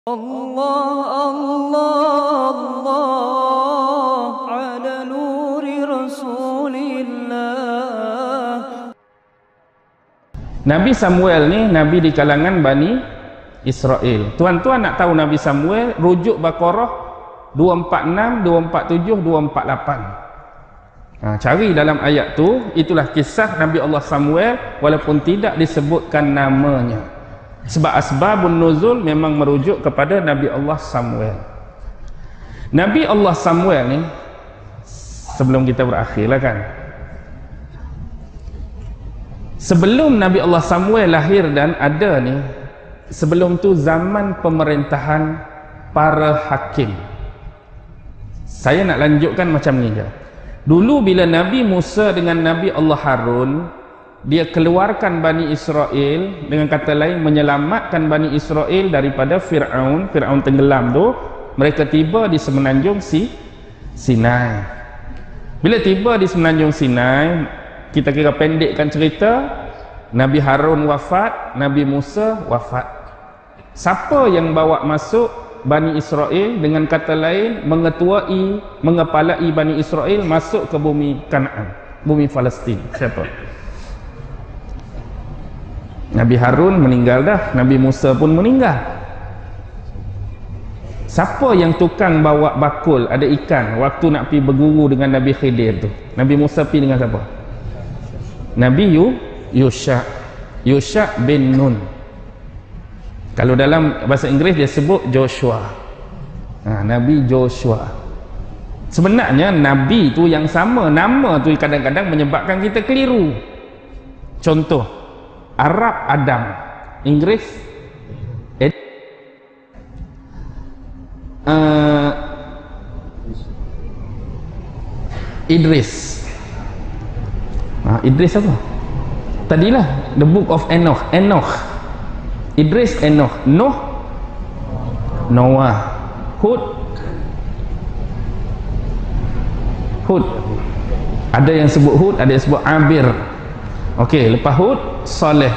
Allah Allah Allah ala nuri Rasulillah. Nabi Samuel ni nabi di kalangan Bani Israel. Tuan-tuan nak tahu Nabi Samuel, rujuk Baqarah 246, 247, 248. Cari dalam ayat tu, itulah kisah Nabi Allah Samuel walaupun tidak disebutkan namanya. Sebab asbabun nuzul memang merujuk kepada Nabi Allah Samuel. Nabi Allah Samuel ni, sebelum kita berakhirlah kan, sebelum Nabi Allah Samuel lahir dan ada ni, sebelum tu zaman pemerintahan para hakim. Saya nak lanjutkan macam ni je. Dulu bila Nabi Musa dengan Nabi Allah Harun, dia keluarkan Bani Israel, dengan kata lain menyelamatkan Bani Israel daripada Fir'aun. Fir'aun tenggelam tu, mereka tiba di semenanjung Sinai. Bila tiba di semenanjung Sinai, kita kira pendekkan cerita, Nabi Harun wafat, Nabi Musa wafat. Siapa yang bawa masuk Bani Israel, dengan kata lain mengetuai, mengepalai Bani Israel masuk ke bumi Kanaan, bumi Palestin? Siapa? Nabi Harun meninggal dah, Nabi Musa pun meninggal. Siapa yang tukang bawa bakul ada ikan waktu nak pergi berguru dengan Nabi Khidir tu? Nabi Musa pergi dengan siapa? Nabi Yusha bin Nun. Kalau dalam bahasa Inggeris dia sebut Joshua. Nabi Joshua. Sebenarnya Nabi tu yang sama, nama tu kadang-kadang menyebabkan kita keliru. Contoh, Arab Adam, Inggeris Idris. Idris apa? Tadilah the book of Enoch. Idris, Enoch. Noah. Hud. Ada yang sebut Hud, ada yang sebut Abir. Okey, lepas Hud, Saleh.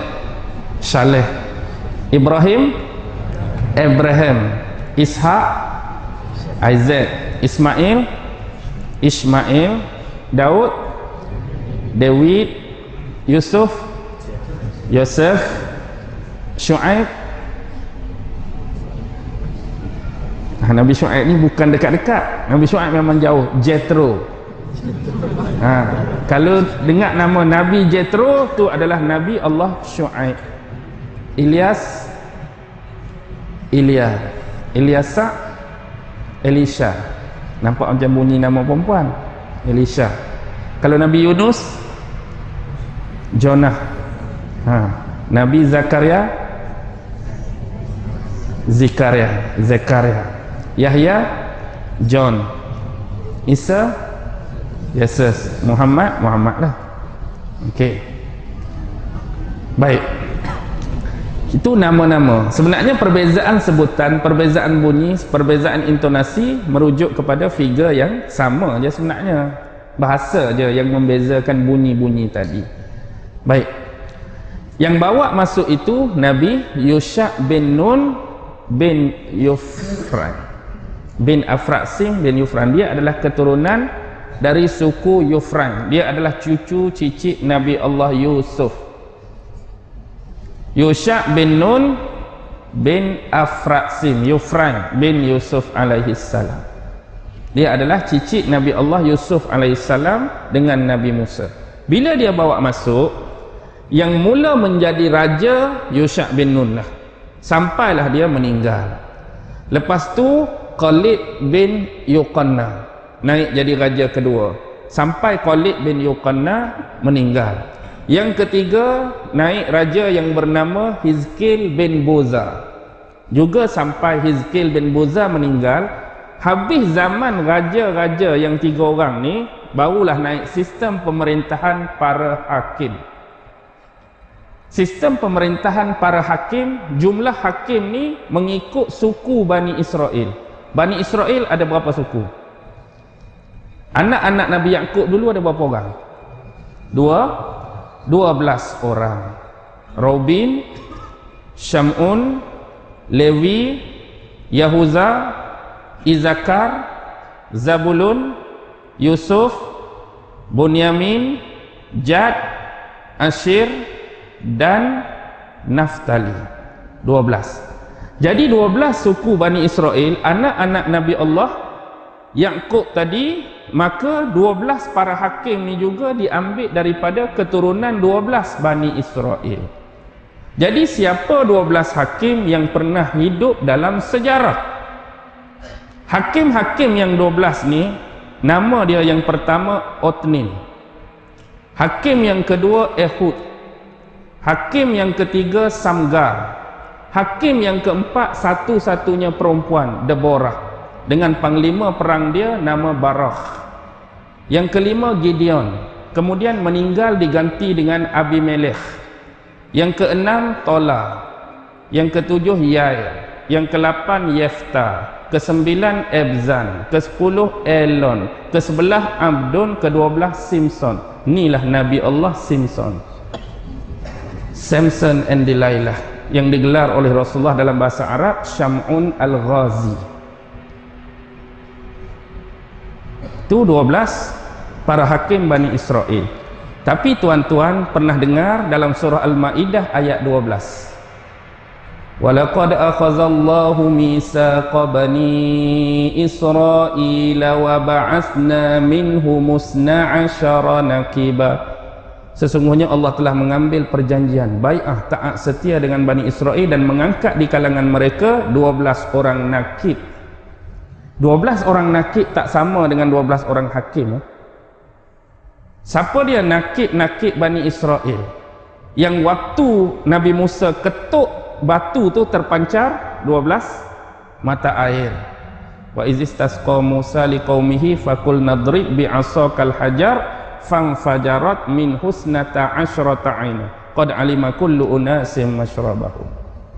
Ibrahim, Abraham. Ishak, Isaac. Ismail, Daud, David, Yusuf, Syuaib. Nabi Syuaib ni bukan dekat-dekat. Nabi Syuaib memang jauh. Jethro. Kalau dengar nama Nabi Jethro tu adalah Nabi Allah Syuaib. Ilyasa, Elisha. Nampak macam bunyi nama perempuan. Elisha. Kalau Nabi Yunus, Jonah. Nabi Zakaria, Zekaria. Yahya, John. Isa, Yesus. Muhammad lah. Okey. Baik. Itu nama-nama. Sebenarnya perbezaan sebutan, perbezaan bunyi, perbezaan intonasi merujuk kepada figure yang sama je sebenarnya. Bahasa je yang membezakan bunyi-bunyi tadi. Baik. Yang bawa masuk itu Nabi Yusha bin Nun bin Yufran bin Afrasim bin Yufran. Dia adalah keturunan dari suku Yufran. Dia adalah cucu cicit Nabi Allah Yusuf. Yusha bin Nun bin Afrasim, Yufran bin Yusuf alaihi salam. Dia adalah cicit Nabi Allah Yusuf alaihi salam dengan Nabi Musa. Bila dia bawa masuk, yang mula menjadi raja Yusha bin Nun lah, sampailah dia meninggal. Lepas tu Khalid bin Yuqanna naik jadi raja kedua, sampai Khalid bin Yuqanna meninggal. Yang ketiga naik raja yang bernama Hizkil bin Buza, juga sampai Hizkil bin Buza meninggal. Habis zaman raja-raja yang 3 orang ni, barulah naik sistem pemerintahan para hakim. Sistem pemerintahan para hakim, jumlah hakim ni mengikut suku Bani Israel. Bani Israel ada berapa suku? Anak-anak Nabi Yaqub dulu ada berapa orang? 12 orang. Robin, Syamun, Lewi, Yahuza, Izakar, Zabulun, Yusuf, Bunyamin, Jad, Ashir dan Naftali. 12. Jadi 12 suku Bani Israel, anak-anak Nabi Allah Yaqub tadi, maka 12 para hakim ni juga diambil daripada keturunan 12 Bani Israel. Jadi siapa 12 hakim yang pernah hidup dalam sejarah? Hakim-hakim yang 12 ni, nama dia yang pertama Otnin, hakim yang kedua Ehud, hakim yang ketiga Samgar, hakim yang keempat satu-satunya perempuan Deborah dengan panglima perang dia nama Barakh, yang kelima Gideon, kemudian meninggal diganti dengan Abimelekh, yang keenam Tola, yang ketujuh Yair, yang ke-8 Yefta, ke-9 Ebzan, ke-10 Elon, ke-11 Abdon, ke-12 Simpson. Inilah Nabi Allah Simpson, Samson and Delilah, yang digelar oleh Rasulullah dalam bahasa Arab Syam'un al-Ghazi. Itu 12 para hakim Bani Israel. Tapi tuan-tuan pernah dengar dalam surah Al-Ma'idah ayat 12, وَلَقَدْ أَخَذَ اللَّهُ مِيثَاقَ بَنِي إِسْرَائِيلَ وَبَعَثْنَا مِنْهُمُ 12 نَقِيبًا. Sesungguhnya Allah telah mengambil perjanjian bai'ah taat setia dengan Bani Israel dan mengangkat di kalangan mereka 12 orang nakib. 12 orang nakib tak sama dengan 12 orang hakim. Siapa dia nakib Bani Israel? Yang waktu Nabi Musa ketuk batu tu terpancar 12 mata air. Wa izistasqa Musa liqaumihi faqul nadrib bi'asakal hajar fanfajarat min husnata asyrata aina qad alima kullu unasim mashrabahum.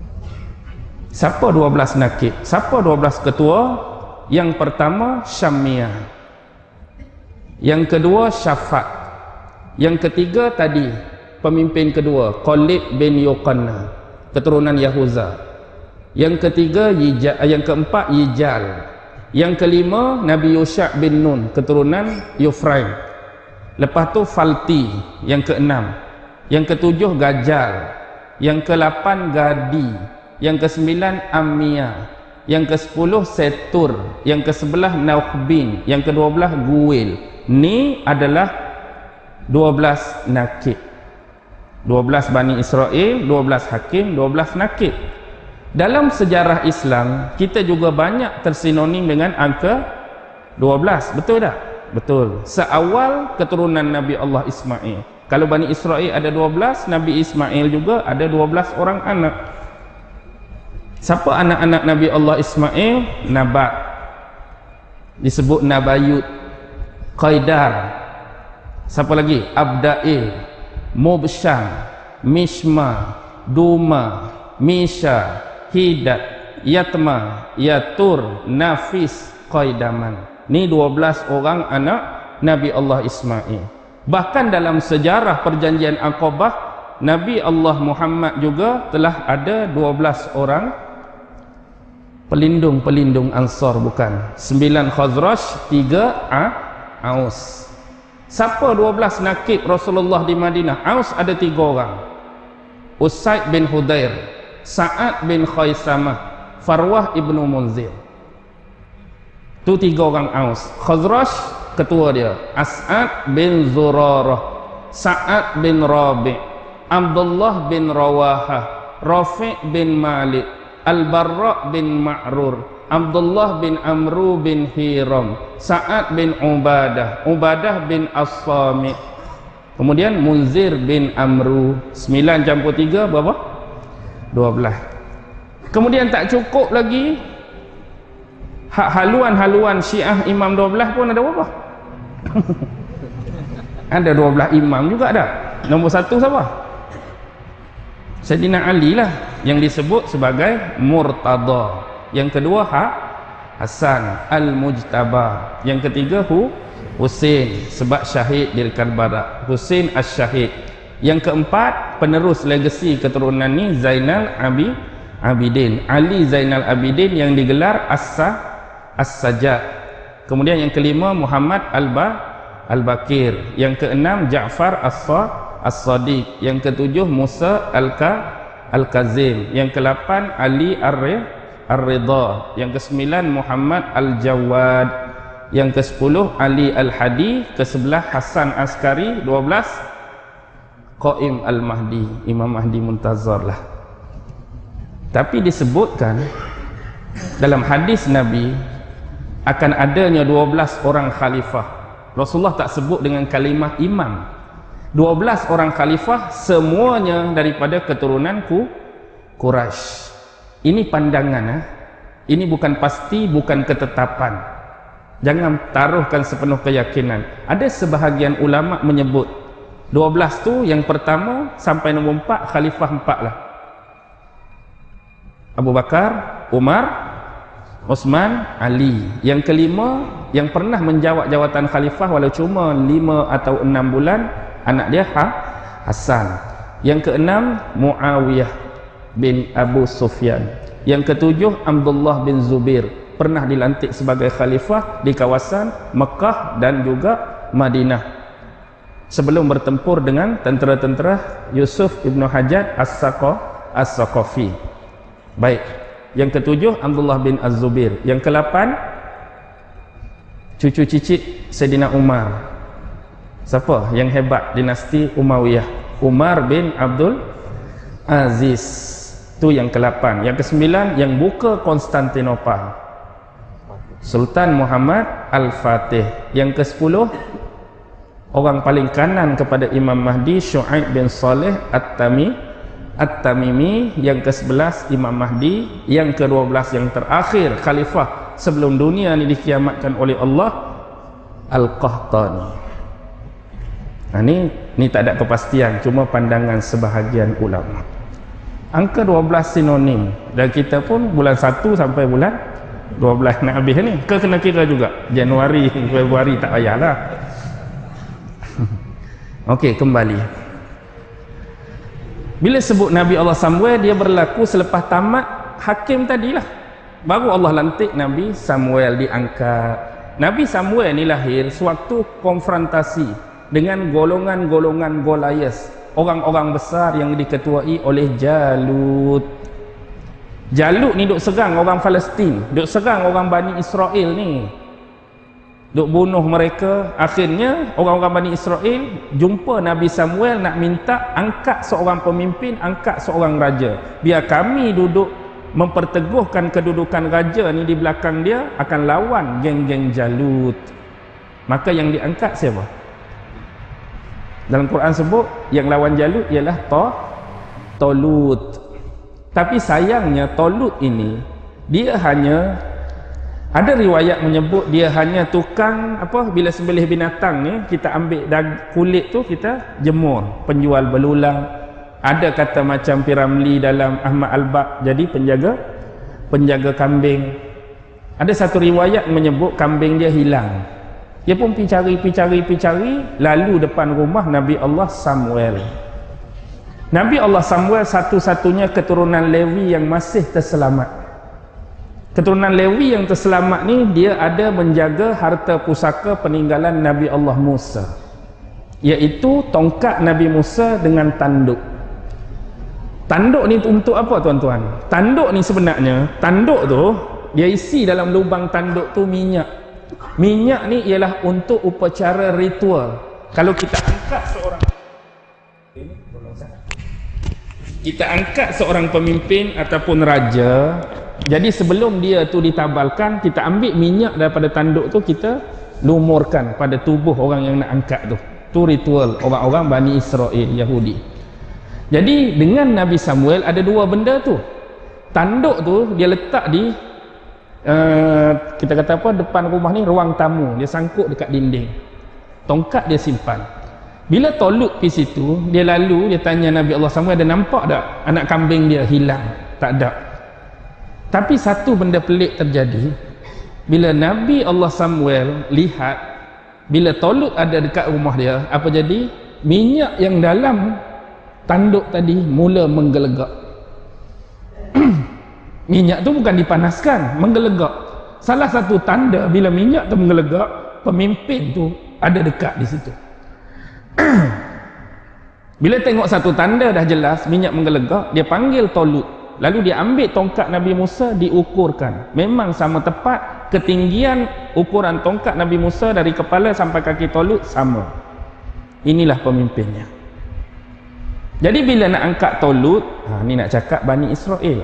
Siapa 12 nakib? Siapa 12 ketua? Yang pertama Syamiyah, yang kedua Syafat, yang ketiga tadi pemimpin kedua Khalid bin Yuqanna, keturunan Yahuza, yang ketiga yang keempat Yijal, yang kelima Nabi Yusha' bin Nun, keturunan Yufraim, lepas tu Falti, yang keenam, yang ketujuh Gajal, yang ke-8 Gadi, yang ke-9 Ammiyah, yang ke-10 Setur, yang ke-11 Naukhbin, yang ke-12 Guil. Ni adalah 12 nakib, 12 Bani Israel, 12 hakim, 12 nakib. Dalam sejarah Islam kita juga banyak tersinonim dengan angka 12, betul tak? Betul. Seawal keturunan Nabi Allah Ismail, kalau Bani Israel ada 12, Nabi Ismail juga ada 12 orang anak. Siapa anak-anak Nabi Allah Ismail? Nabat, disebut Nabayut, Qaidar, siapa lagi? Abdail, Mubsyam, Mishma, Duma, Misha, Hidat, Yatma, Yatur, Nafis, Qaidaman. Ni 12 orang anak Nabi Allah Ismail. Bahkan dalam sejarah perjanjian Aqabah, Nabi Allah Muhammad juga telah ada 12 orang pelindung Ansar, bukan 9 Khazraj, 3 Aus. Siapa 12 nakib Rasulullah di Madinah? Aus ada 3 orang, Usaid bin Hudair, Sa'ad bin Khaisamah, Farwah ibnu Munzir. Itu 3 orang Aus. Khazraj ketua dia As'ad bin Zurarah, Sa'ad bin Rabi', Abdullah bin Rawahah, Rafi' bin Malik, Al-Barra' bin Ma'rur, Abdullah bin Amru bin Hiram, Sa'ad bin Ubadah, Ubadah bin As-Samit, kemudian Munzir bin Amru. 9 campur 3 berapa? 12. Kemudian tak cukup lagi, haluan-haluan Syiah Imam 12 pun ada berapa? Ada 12 imam juga ada. Nombor 1 siapa? Sayyidina Ali lah, yang disebut sebagai Murtada. Yang kedua Hasan Al-Mujtaba. Yang ketiga Husain, sebab syahid di Karbala, Husain As-Syahid. Yang keempat penerus legasi keturunan ni Zainal Abidin. Ali Zainal Abidin yang digelar As-Sajjad. Kemudian yang kelima Muhammad Al-Bakir. Yang keenam Ja'far As-Sadiq. Yang ketujuh Musa Al-Kazim. Yang ke-8 Ali Ar-Ridha. Yang ke-9 Muhammad Al-Jawad. Yang ke-10 Ali Al-Hadi. Ke-11 Hasan Askari. 12 Qaim Al-Mahdi, Imam Mahdi Muntazar lah. Tapi disebutkan dalam hadis Nabi akan adanya 12 orang khalifah. Rasulullah tak sebut dengan kalimah imam. 12 orang khalifah semuanya daripada keturunan Quraisy. Ini pandangan, ini bukan pasti, bukan ketetapan. Jangan taruhkan sepenuh keyakinan. Ada sebahagian ulama menyebut 12 tu yang pertama sampai nombor 4 khalifah 4 lah. Abu Bakar, Umar, Osman, Ali. Yang kelima yang pernah menjawab jawatan khalifah walau cuma 5 atau 6 bulan, anak dia Hasan. Yang keenam Muawiyah bin Abu Sufyan. Yang ketujuh Abdullah bin Zubair, pernah dilantik sebagai khalifah di kawasan Mekah dan juga Madinah sebelum bertempur dengan tentera-tentera Yusuf ibn Hajjaj As-Saqafi. Baik, yang ketujuh Abdullah bin Az-Zubair. Yang ke-8 cucu cicit Sayyidina Umar. Siapa yang hebat dinasti Umayyah? Umar bin Abdul Aziz. Itu yang ke-8. Yang ke-9 yang buka Konstantinopel, Sultan Muhammad Al-Fatih. Yang ke-10 orang paling kanan kepada Imam Mahdi, Syu'aib bin Saleh At-Tamimi. Yang ke-11 Imam Mahdi. Yang ke-12 yang terakhir khalifah sebelum dunia ni dikiamatkan oleh Allah, Al-Qahtani. Nah, ni tak ada kepastian, cuma pandangan sebahagian ulama. Angka 12 sinonim, dan kita pun bulan 1 sampai bulan 12 nak habis ni, kena kira juga Januari, Februari tak payahlah. Okey, kembali. Bila sebut Nabi Allah Samuel, dia berlaku selepas tamat hakim tadilah. Baru Allah lantik Nabi Samuel, diangkat. Nabi Samuel ni lahir sewaktu konfrontasi dengan golongan-golongan Goliath, orang-orang besar yang diketuai oleh Jalut. Jalut ni duk serang orang Palestin, duk serang orang Bani Israel ni, duk bunuh mereka. Akhirnya orang-orang Bani Israel jumpa Nabi Samuel nak minta angkat seorang pemimpin, angkat seorang raja, biar kami duduk memperteguhkan kedudukan raja ni di belakang dia, akan lawan geng-geng Jalut. Maka yang diangkat siapa? Dalam Quran sebut yang lawan Jalut ialah Tolut. Tapi sayangnya Tolut ini, dia hanya, ada riwayat menyebut dia hanya tukang apa, bila sembelih binatang ni kita ambil kulit tu kita jemur, penjual belulang. Ada kata macam Piramli dalam Ahmad Al-Baq, jadi penjaga kambing. Ada satu riwayat menyebut kambing dia hilang, dia pun pergi cari, lalu depan rumah Nabi Allah Samuel. Nabi Allah Samuel satu-satunya keturunan Lewi yang masih terselamat. Keturunan Lewi yang terselamat ni, dia ada menjaga harta pusaka peninggalan Nabi Allah Musa, iaitu tongkat Nabi Musa dengan tanduk. Tanduk ni untuk apa tuan-tuan? Tanduk ni sebenarnya, tanduk tu dia isi dalam lubang tanduk tu minyak. Minyak ni ialah untuk upacara ritual. Kalau kita angkat seorang pemimpin ataupun raja, jadi sebelum dia tu ditabalkan, kita ambil minyak daripada tanduk tu, kita lumurkan pada tubuh orang yang nak angkat tu. Tu ritual orang-orang Bani Israel Yahudi. Jadi dengan Nabi Samuel ada dua benda tu. Tanduk tu dia letak di kita kata apa, depan rumah ni ruang tamu, dia sangkut dekat dinding. Tongkat dia simpan. Bila Tolut pergi situ, dia lalu, dia tanya Nabi Allah Samuel, ada nampak tak anak kambing dia hilang? Tak ada. Tapi satu benda pelik terjadi. Bila Nabi Allah Samuel lihat, bila Tolut ada dekat rumah dia, apa jadi? Minyak yang dalam tanduk tadi mula menggelegak. minyak tu bukan dipanaskan, menggelegak. Salah satu tanda bila minyak tu menggelegak, pemimpin tu ada dekat di situ. Bila tengok satu tanda dah jelas minyak menggelegak, dia panggil Talut. Lalu dia ambil tongkat Nabi Musa, diukurkan. Memang sama tepat, ketinggian ukuran tongkat Nabi Musa dari kepala sampai kaki Talut sama. Inilah pemimpinnya. Jadi bila nak angkat Talut, ni nak cakap Bani Israel.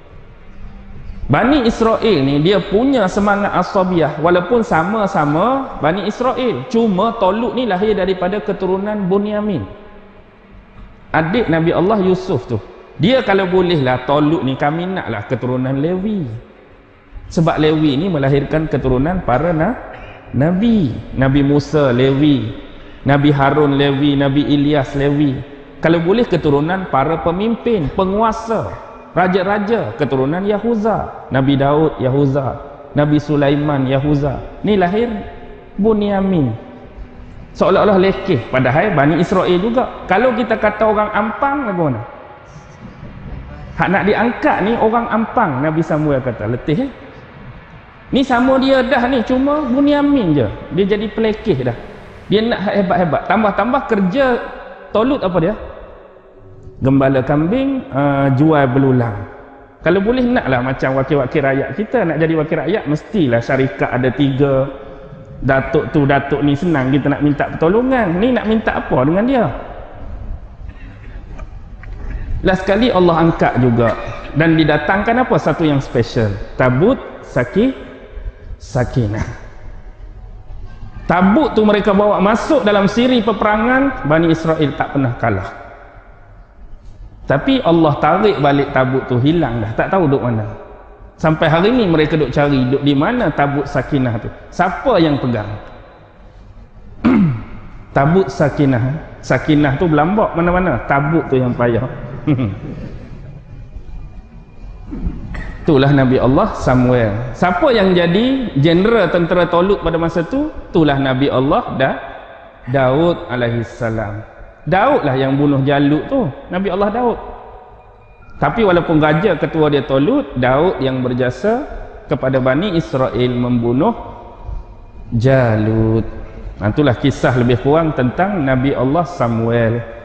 Bani Israel ni dia punya semangat asabiah, walaupun sama-sama Bani Israel. Cuma Talut ni lahir daripada keturunan Bunyamin, adik Nabi Allah Yusuf tu. Dia kalau bolehlah Talut ni kami naklah keturunan Lewi. Sebab Lewi ni melahirkan keturunan para nabi. Nabi Musa Lewi, Nabi Harun Lewi, Nabi Ilyas Lewi. Kalau boleh keturunan para pemimpin, penguasa, raja-raja, keturunan Yahuza. Nabi Daud Yahuza, Nabi Sulaiman Yahuza. Ni lahir Bunyamin. Seolah-olah lekeh, padahal Bani Israel juga. Kalau kita kata orang Ampang, bagaimana? Hak nak diangkat ni orang Ampang, Nabi Samuel kata letih. Ni sama dia dah ni, cuma Bunyamin je. Dia jadi pelekeh dah. Dia nak hebat-hebat. Tambah-tambah kerja Talut apa dia? Gembala kambing, jual belulang. Kalau boleh naklah macam wakil-wakil rakyat kita. Nak jadi wakil rakyat mestilah syarikat ada 3. Datuk tu, datuk ni senang kita nak minta pertolongan. Ni nak minta apa dengan dia? Last sekali Allah angkat juga. Dan didatangkan apa? Satu yang special. Tabut Sakinah. Tabut tu mereka bawa masuk dalam siri peperangan. Bani Israel tak pernah kalah. Tapi Allah tarik balik tabut tu, hilang dah, tak tahu duk mana. Sampai hari ni mereka duk cari, duk di mana tabut Sakinah tu. Siapa yang pegang? Tabut Sakinah. Sakinah tu berlambak mana-mana, tabut tu yang payah. Itulah Nabi Allah Samuel. Siapa yang jadi jeneral tentera Talut pada masa tu? Itulah Nabi Allah Daud alaihissalam. Daud lah yang bunuh Jalut tu, Nabi Allah Daud. Tapi walaupun raja ketua dia Talut, Daud yang berjasa kepada Bani Israel membunuh Jalut. Itulah kisah lebih kurang tentang Nabi Allah Samuel.